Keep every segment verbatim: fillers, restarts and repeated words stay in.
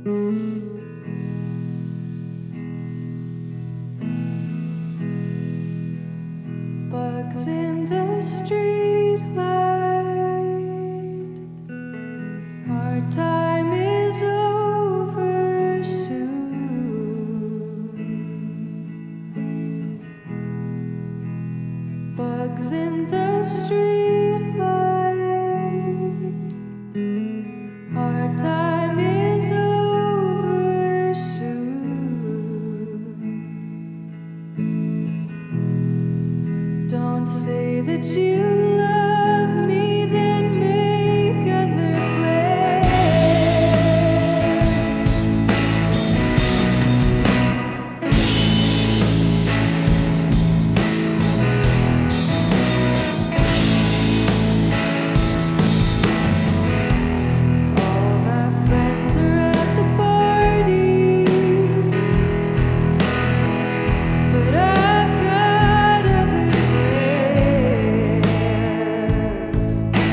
Bugs in the street light. Our time is over soon. Bugs in the street light. Our time is over soon. Don't say that you love me, then make other plans. All my friends are at the party, but I got other friends.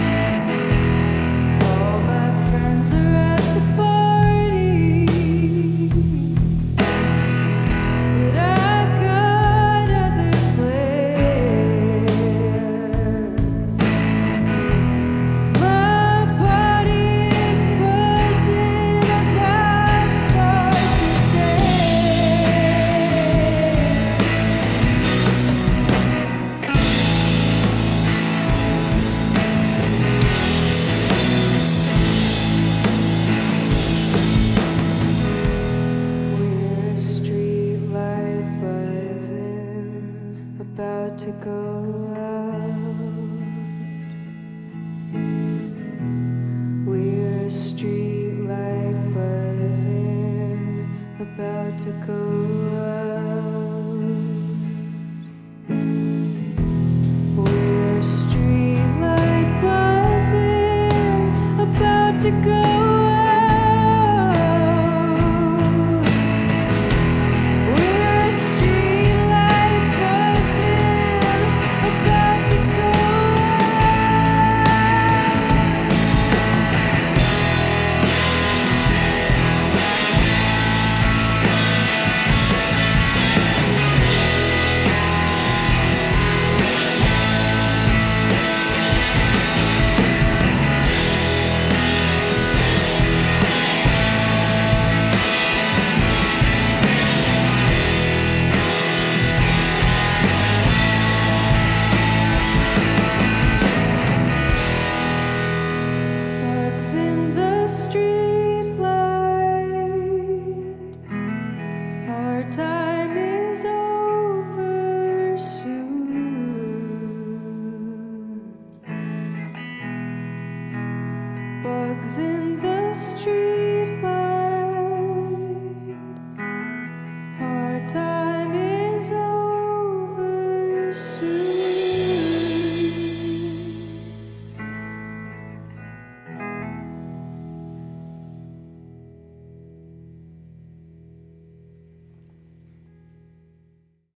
All my friends are at the party, but I got other plans. My body is buzzing as I start to We're street light buzzing, about to go out. We're street light buzzing, about to go